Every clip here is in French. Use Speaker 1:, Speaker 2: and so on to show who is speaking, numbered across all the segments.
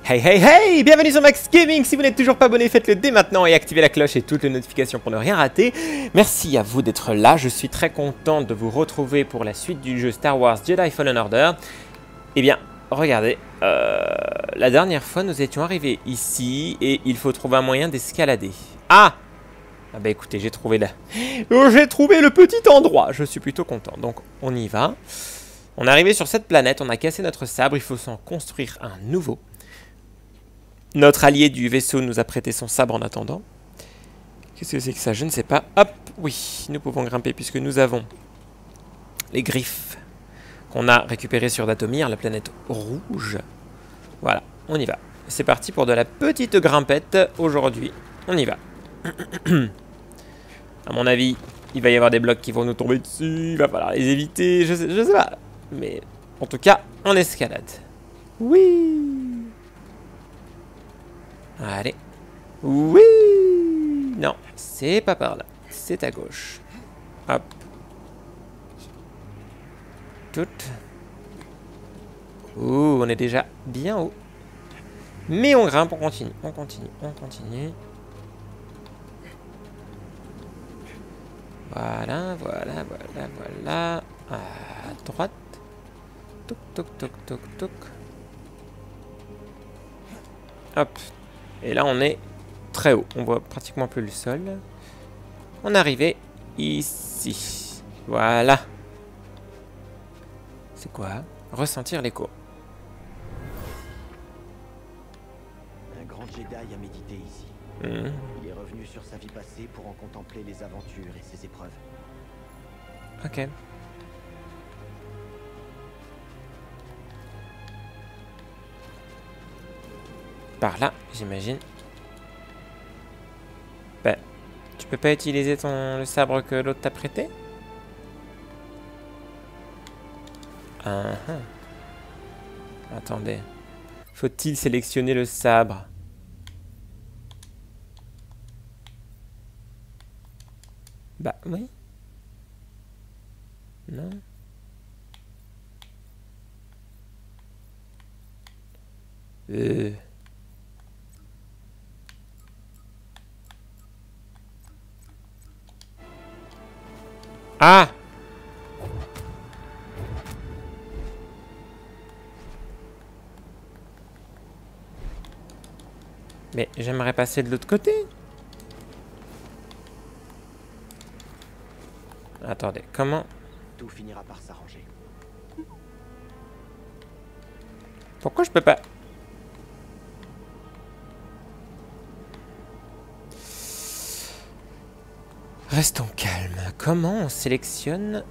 Speaker 1: Hey hey hey, bienvenue sur Max Gaming. Si vous n'êtes toujours pas abonné, faites-le dès maintenant et activez la cloche et toutes les notifications pour ne rien rater. Merci à vous d'être là, je suis très content de vous retrouver pour la suite du jeu Star Wars Jedi Fallen Order. Eh bien, regardez, la dernière fois nous étions arrivés ici et il faut trouver un moyen d'escalader. Ah bah écoutez, j'ai trouvé j'ai trouvé le petit endroit, je suis plutôt content. Donc on y va. On est arrivé sur cette planète, on a cassé notre sabre, il faut s'en construire un nouveau. Notre allié du vaisseau nous a prêté son sabre en attendant. Qu'est-ce que c'est que ça? Je ne sais pas. Hop, oui, nous pouvons grimper puisque nous avons les griffes qu'on a récupérées sur Dathomir, la planète rouge. Voilà, on y va. C'est parti pour de la petite grimpette aujourd'hui. On y va. À mon avis, il va y avoir des blocs qui vont nous tomber dessus. Il va falloir les éviter. Je sais pas. Mais en tout cas, on escalade. Oui. Allez. Oui. Non, c'est pas par là. C'est à gauche. Hop. Tout. Ouh, on est déjà bien haut. Mais on grimpe, on continue. On continue, on continue. Voilà, voilà, voilà, voilà. À droite. Toc, toc, toc, toc, toc. Hop. Et là, on est très haut. On voit pratiquement plus le sol. On est arrivé ici. Voilà. C'est quoi? Ressentir l'écho.
Speaker 2: Un grand Jedi a médité ici. Il est revenu sur sa vie passée pour en contempler les aventures et ses épreuves.
Speaker 1: Ok. Par là, j'imagine. Ben, tu peux pas utiliser le sabre que l'autre t'a prêté? Attendez. Faut-il sélectionner le sabre? Bah oui. Non. Ah! Mais j'aimerais passer de l'autre côté. Attendez, comment?
Speaker 2: Tout finira par s'arranger.
Speaker 1: Pourquoi je peux pas? Restons calmes. Comment on sélectionne?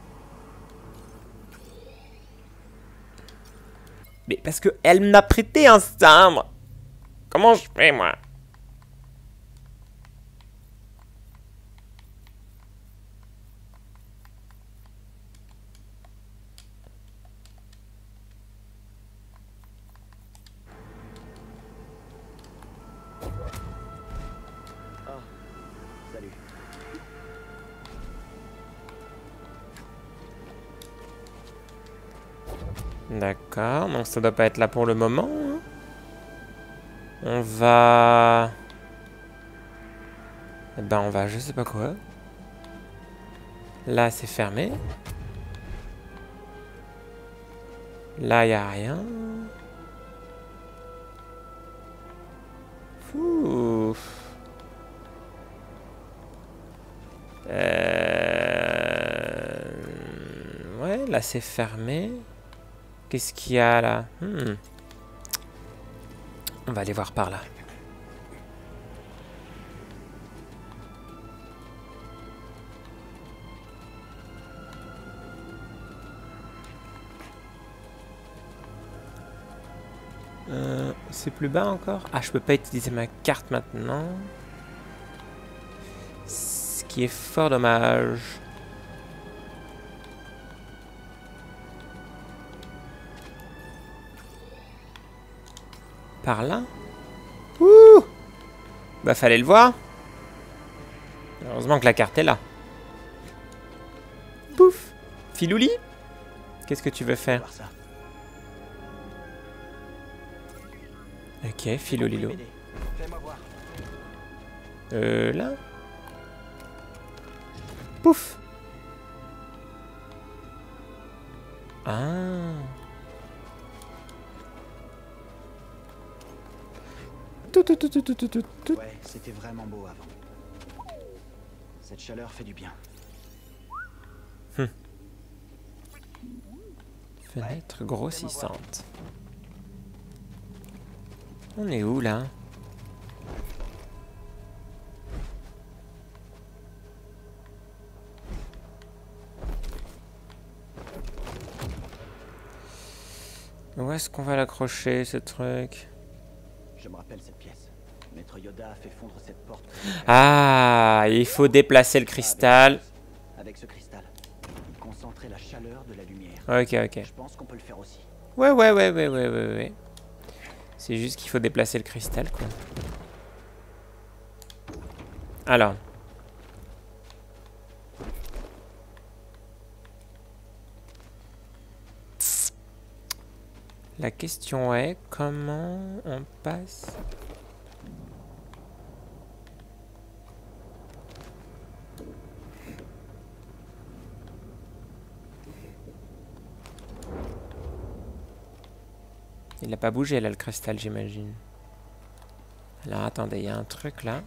Speaker 1: Mais parce que elle m'a prêté un sabre. Comment je fais, moi?
Speaker 2: Ah, salut.
Speaker 1: D'accord, donc ça doit pas être là pour le moment. Hein. On va... Eh ben on va je sais pas quoi. Là c'est fermé. Là y a rien. Ouf. Ouais, là c'est fermé. Qu'est-ce qu'il y a là? On va aller voir par là. C'est plus bas encore? Ah, je peux pas utiliser ma carte maintenant. Ce qui est fort dommage. Par là? Ouh! Bah fallait le voir. Heureusement que la carte est là. Pouf! Filouli? Qu'est-ce que tu veux faire?
Speaker 2: Voir ça.
Speaker 1: Ok, Philo Lilo.
Speaker 2: Fais-moi voir.
Speaker 1: Là. Pouf. Ah. Tout.
Speaker 2: Ouais, c'était vraiment beau avant. Cette chaleur fait du bien.
Speaker 1: Fenêtre grossissante. On est où là? Où est-ce qu'on va l'accrocher ce truc?
Speaker 2: Je me rappelle cette pièce. Maître Yoda a fait fondre cette porte.
Speaker 1: Ah, il faut déplacer le cristal.
Speaker 2: Avec ce cristal, il concentrait la chaleur de la lumière.
Speaker 1: Ok.
Speaker 2: Je pense qu'on peut le faire aussi.
Speaker 1: Ouais. C'est juste qu'il faut déplacer le cristal, quoi. Alors. La question est, comment on passe? Il n'a pas bougé là le cristal, j'imagine. Alors attendez, il y a un truc là.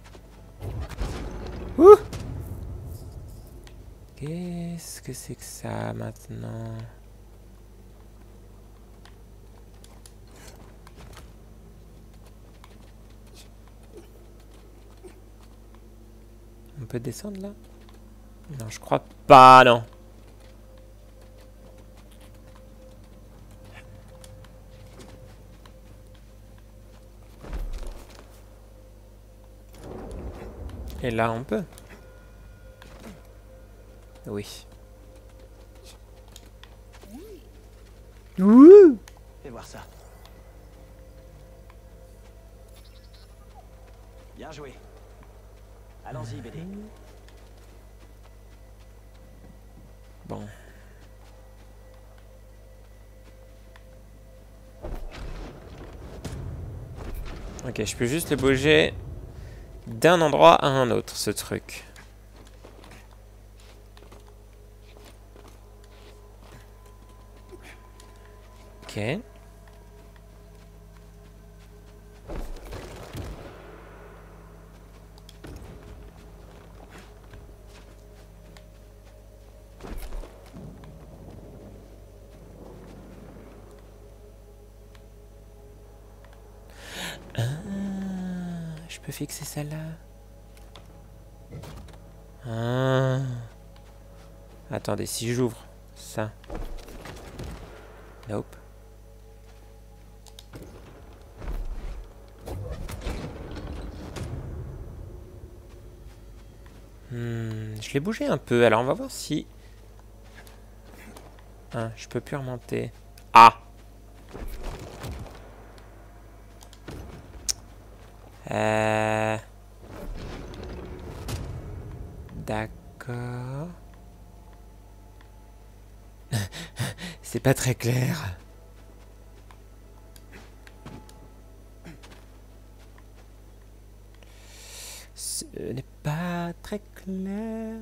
Speaker 1: Ouh! Qu'est-ce que c'est que ça maintenant? On peut descendre là? Non, je crois pas, non. Et là, on peut. Oui. Ouh!
Speaker 2: Fais voir ça. Bien joué. Allons-y, BD.
Speaker 1: Bon. Ok, je peux juste le bouger d'un endroit à un autre, ce truc. Ok. Ah, je peux fixer celle-là. Ah. Attendez, si j'ouvre ça. Nope. Je l'ai bougé un peu, alors on va voir si... Ah, je peux plus remonter. Ah! D'accord. C'est pas très clair. Ce n'est pas très clair.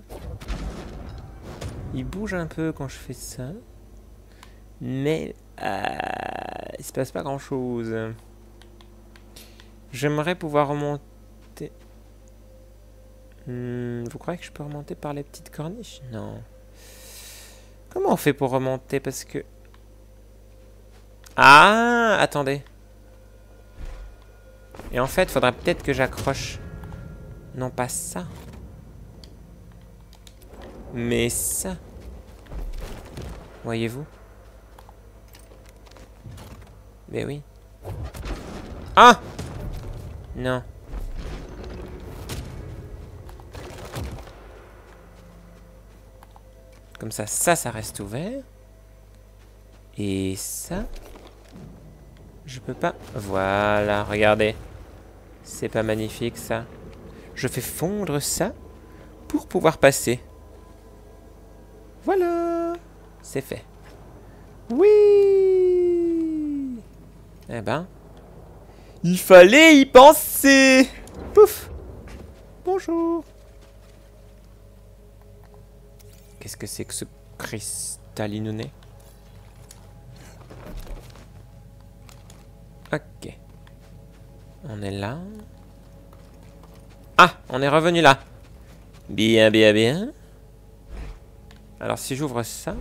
Speaker 1: Il bouge un peu quand je fais ça. Mais il se passe pas grand chose. J'aimerais pouvoir remonter. Vous croyez que je peux remonter par les petites corniches? Non. Comment on fait pour remonter? Parce que... Ah, attendez. Et en fait, il faudra peut-être que j'accroche. Non, pas ça. Mais ça. Voyez-vous? Mais oui. Ah! Non. Comme ça, ça reste ouvert. Et ça... Je peux pas... Voilà, regardez. C'est pas magnifique, ça. Je fais fondre ça pour pouvoir passer. Voilà. C'est fait. Oui. Eh ben... Il fallait y penser. Pouf. Bonjour. Qu'est-ce que c'est que ce cristallinounet? Ok. On est là. Ah, on est revenu là. Bien, bien, bien. Alors si j'ouvre ça...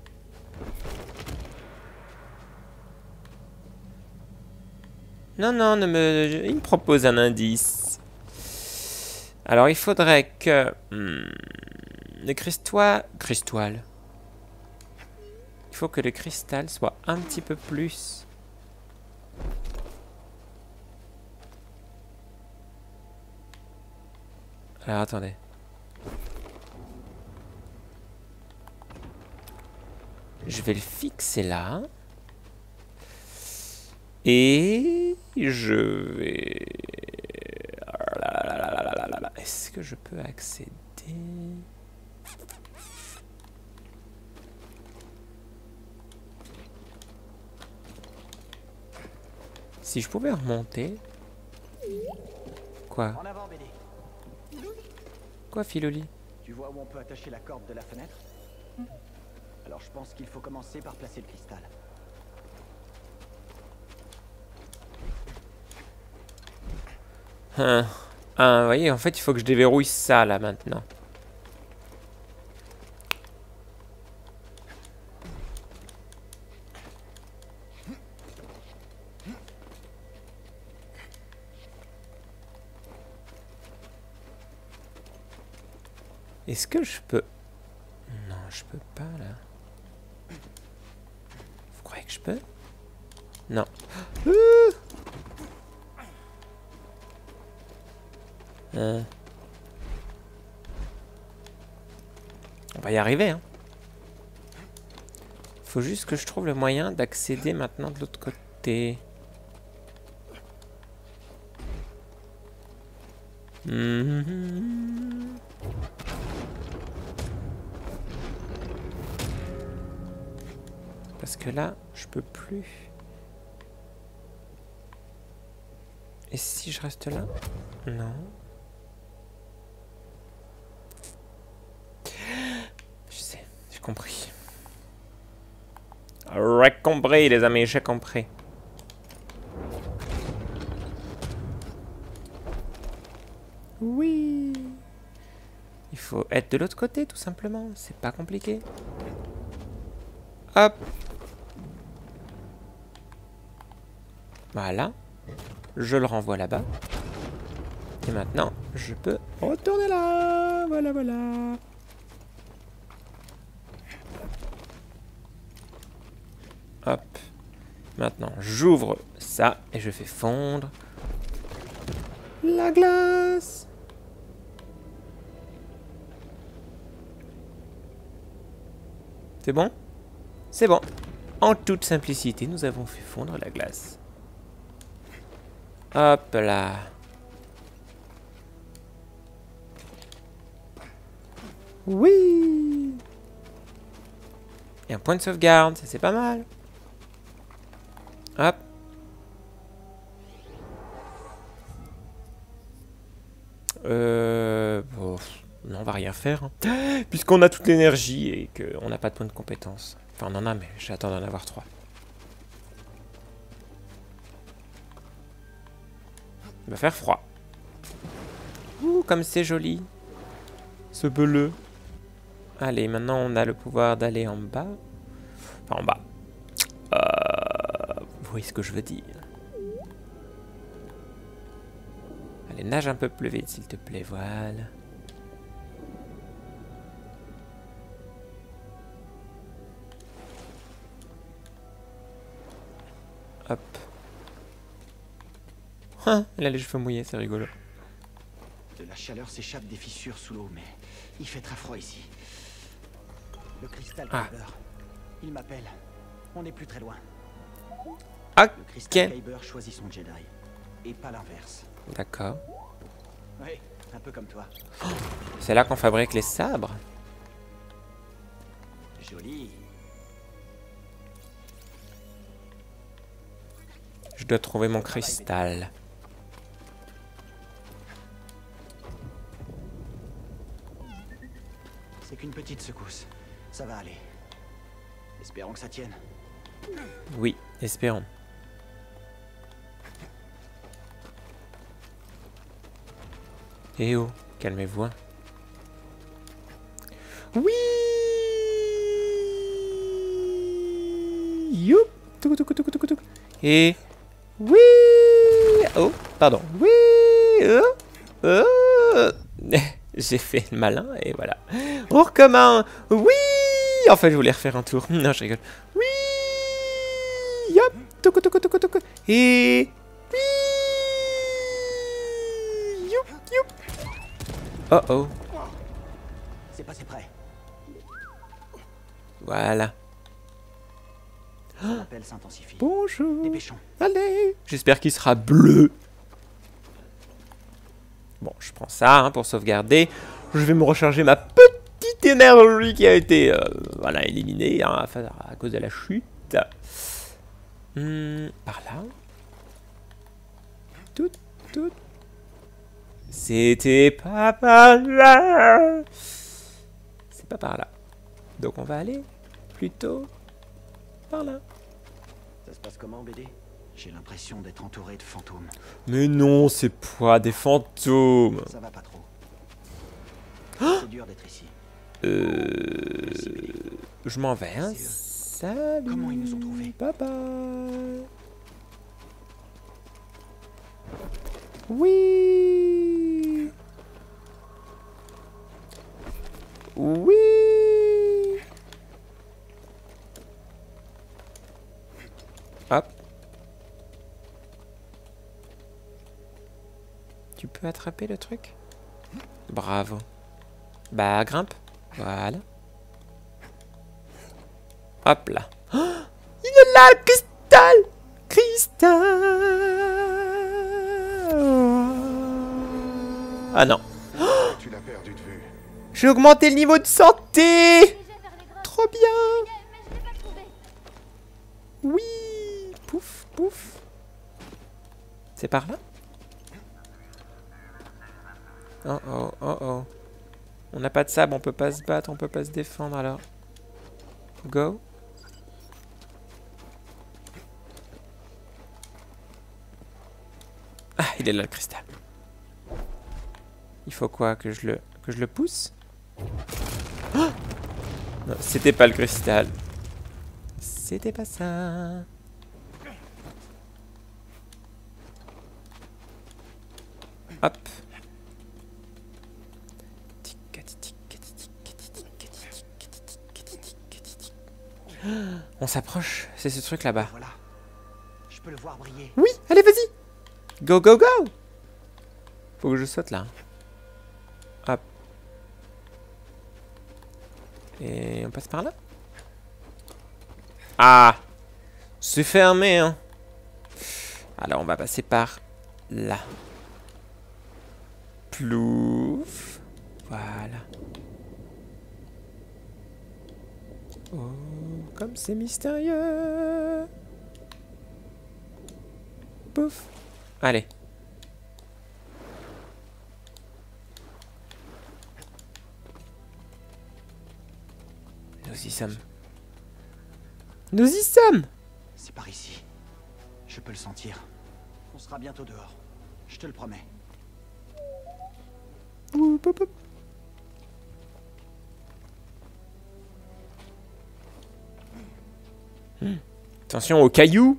Speaker 1: Non, non, il me propose un indice. Alors il faudrait que... le cristal... Il faut que le cristal soit un petit peu plus... Alors attendez. Je vais le fixer là. Et je vais... Est-ce que je peux accéder? Si je pouvais remonter... Quoi?
Speaker 2: En avant, BD.
Speaker 1: Quoi, Filoli?
Speaker 2: Tu vois où on peut attacher la corde de la fenêtre? Alors je pense qu'il faut commencer par placer le cristal.
Speaker 1: Vous voyez, en fait, il faut que je déverrouille ça, là, maintenant. Est-ce que je peux... Non, je peux pas, là. Vous croyez que je peux? Non. On va y arriver, hein. Faut juste que je trouve le moyen d'accéder maintenant de l'autre côté. Parce que là, je peux plus. Et si je reste là? Non. Je sais, j'ai compris. J'ai compris, les amis, j'ai compris. Oui. Il faut être de l'autre côté, tout simplement. C'est pas compliqué. Hop. Voilà. Je le renvoie là-bas. Et maintenant, je peux retourner là. Voilà, voilà. Hop. Maintenant, j'ouvre ça et je fais fondre la glace. C'est bon? C'est bon. En toute simplicité, nous avons fait fondre la glace. Hop là. Oui. Et un point de sauvegarde, ça c'est pas mal. Hop. Bon, non, on va rien faire. Hein. Puisqu'on a toute l'énergie et qu'on n'a pas de points de compétence. Enfin, on en a, mais j'attends d'en avoir 3. Il va faire froid. Ouh, comme c'est joli. Ce bleu. Allez, maintenant on a le pouvoir d'aller en bas. Enfin, en bas. Vous voyez ce que je veux dire. Allez, nage un peu plus vite, s'il te plaît. Voilà. Hop. Ah, elle a les cheveux mouillés, c'est rigolo.
Speaker 2: De la chaleur s'échappe des fissures sous l'eau, mais il fait très froid ici. Le cristal Kyber. Il m'appelle. On n'est plus très loin.
Speaker 1: Ok.
Speaker 2: Le cristal Kyber choisit son Jedi. Et pas l'inverse.
Speaker 1: D'accord.
Speaker 2: Oui, un peu comme toi.
Speaker 1: Oh, c'est là qu'on fabrique les sabres.
Speaker 2: Joli.
Speaker 1: Je dois trouver mon cristal.
Speaker 2: C'est qu'une petite secousse. Ça va aller. Espérons que ça tienne.
Speaker 1: Oui, espérons. Eh oh, calmez-vous. Hein. Oui. Youp. Touc, touc, touc, touc, touc. Et oui. Oh, pardon. Oui. J'ai fait le malin et voilà. On recommence. Oui. En fait, je voulais refaire un tour. Non, je rigole. Oui. Hop. Touc, touc, touc, touc, touc. Et oui. Youp, youp. Oh oh.
Speaker 2: C'est passé près.
Speaker 1: Voilà.
Speaker 2: L'appel s'intensifie.
Speaker 1: Bonjour.
Speaker 2: Dépêchons.
Speaker 1: Allez. J'espère qu'il sera bleu. Bon, je prends ça hein, pour sauvegarder. Je vais me recharger ma petite énergie qui a été voilà, éliminée hein, à cause de la chute. Par là. Tout, tout. C'était pas par là. C'est pas par là. Donc on va aller plutôt par là.
Speaker 2: Ça se passe comment, BD? J'ai l'impression d'être entouré de fantômes.
Speaker 1: Mais non, c'est pas des fantômes.
Speaker 2: Ça va pas trop. C'est dur d'être ici.
Speaker 1: Je m'en vais, hein. Salut.
Speaker 2: Comment ils nous ont trouvés?
Speaker 1: Bye bye. Oui. Oui. Hop. Tu peux attraper le truc? Bravo. Bah, grimpe. Voilà. Hop là. Oh, il est là, le cristal! Cristal! Ah non.
Speaker 3: Tu l'as perdu de vue.
Speaker 1: J'ai augmenté le niveau de santé! Trop bien! Oui! Pouf, pouf. C'est par là? Oh oh, oh oh. On n'a pas de sable, on peut pas se battre, on peut pas se défendre alors. Go. Ah, il est là le cristal. Il faut quoi? Que je le pousse? Oh non, c'était pas le cristal. C'était pas ça. Hop. On s'approche, c'est ce truc là-bas.
Speaker 2: Voilà. Je peux le voir briller.
Speaker 1: Oui, allez, vas-y. Go, go, go. Faut que je saute là. Hop. Et on passe par là. Ah, c'est fermé, hein. Alors, on va passer par là. Plouf. Voilà. Oh, comme c'est mystérieux. Pouf. Allez. Nous y sommes. Nous y sommes.
Speaker 2: C'est par ici. Je peux le sentir. On sera bientôt dehors. Je te le promets.
Speaker 1: Ouh, pop, pop. Attention aux cailloux.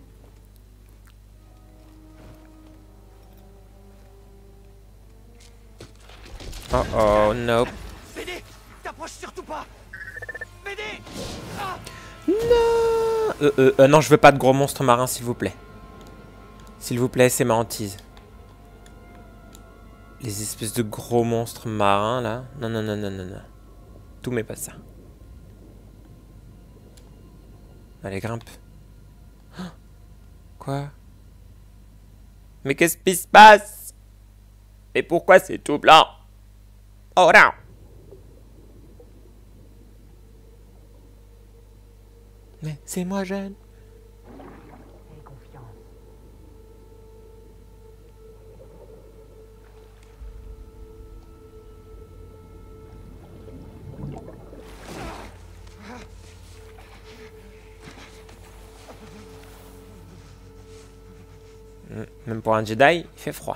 Speaker 1: Oh oh, no.
Speaker 2: BD, t'approches surtout pas. BD. Ah.
Speaker 1: Non. Non, je veux pas de gros monstres marins, s'il vous plaît. S'il vous plaît, c'est ma hantise. Les espèces de gros monstres marins, là. Non, non, non, non, non, non. Tout mais pas ça. Allez, grimpe. Oh, quoi? Mais qu'est-ce qui se passe? Et pourquoi c'est tout blanc? Oh non! Mais c'est moi jeune.
Speaker 2: Aie confiance.
Speaker 1: Même pour un Jedi, il fait froid.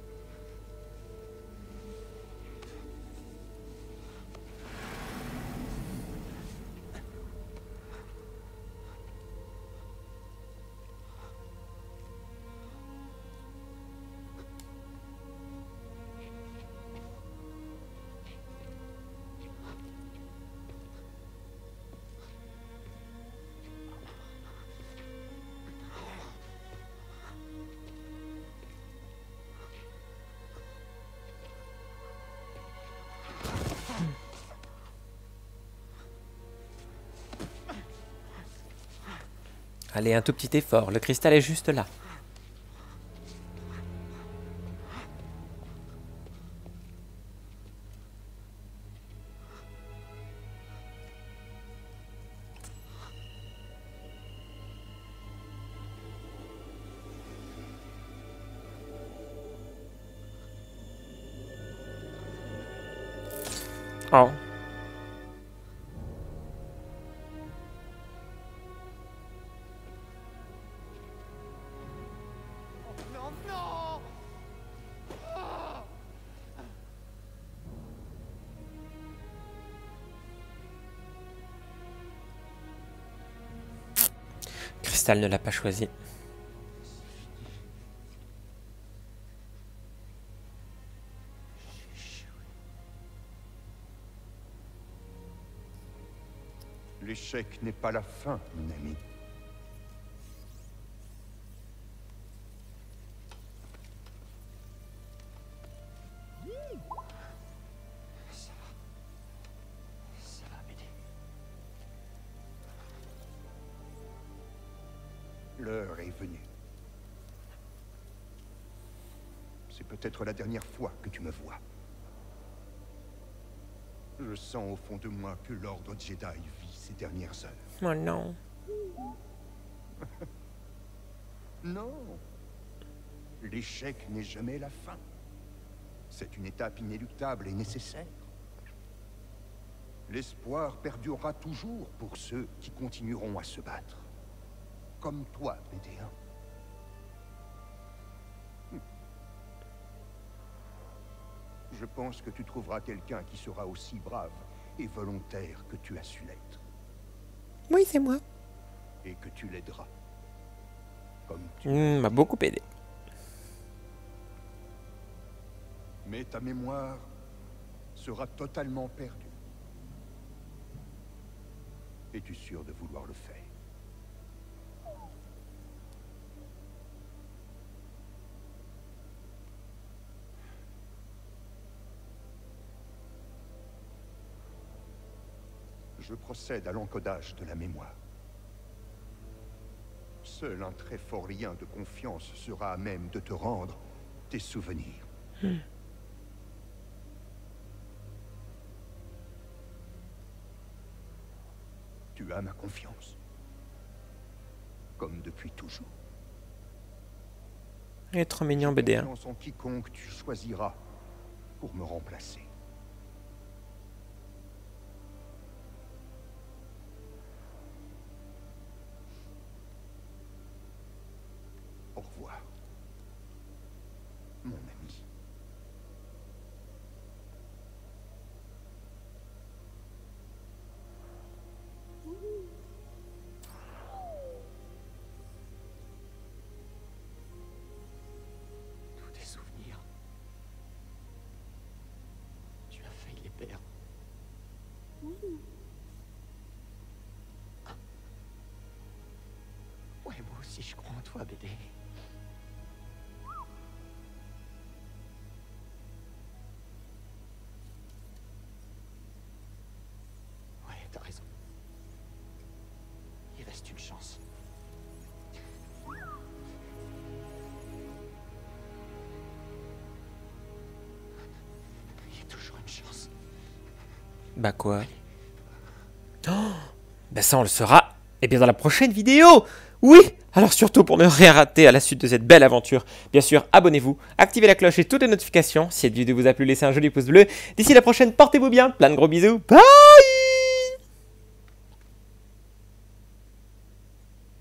Speaker 1: Allez, un tout petit effort. Le cristal est juste là. Oh.
Speaker 2: Non, non.
Speaker 1: Cristal ne l'a pas choisi.
Speaker 3: L'échec n'est pas la fin, mon ami.
Speaker 2: Ça va m'aider.
Speaker 3: L'heure est venue. C'est peut-être la dernière fois que tu me vois. Je sens au fond de moi que l'ordre Jedi vit ses dernières heures.
Speaker 1: Oh non.
Speaker 3: Non. L'échec n'est jamais la fin. C'est une étape inéluctable et nécessaire. L'espoir perdurera toujours pour ceux qui continueront à se battre. Comme toi, BD1. Je pense que tu trouveras quelqu'un qui sera aussi brave et volontaire que tu as su l'être.
Speaker 1: Oui, c'est moi.
Speaker 3: Et que tu l'aideras. Comme tu
Speaker 1: M'a beaucoup aidé.
Speaker 3: Mais ta mémoire sera totalement perdue. Es-tu sûr de vouloir le faire? Je procède à l'encodage de la mémoire. Seul un très fort lien de confiance sera à même de te rendre tes souvenirs. Tu as ma confiance. Comme depuis toujours.
Speaker 1: Il est trop mignon, BD1.
Speaker 3: Confiance en quiconque tu choisiras pour me remplacer. Au revoir, mon ami.
Speaker 2: Tous tes souvenirs. Tu as failli les perdre. Ah. Ouais, moi aussi je crois en toi, BD. Ouais, t'as raison. Il reste une chance. Il y a toujours une chance.
Speaker 1: Bah quoi? Oh, bah ça on le saura, et bien dans la prochaine vidéo. Oui. Alors surtout pour ne rien rater à la suite de cette belle aventure, bien sûr abonnez-vous, activez la cloche et toutes les notifications. Si cette vidéo vous a plu, laissez un joli pouce bleu. D'ici la prochaine, portez-vous bien, plein de gros bisous, bye.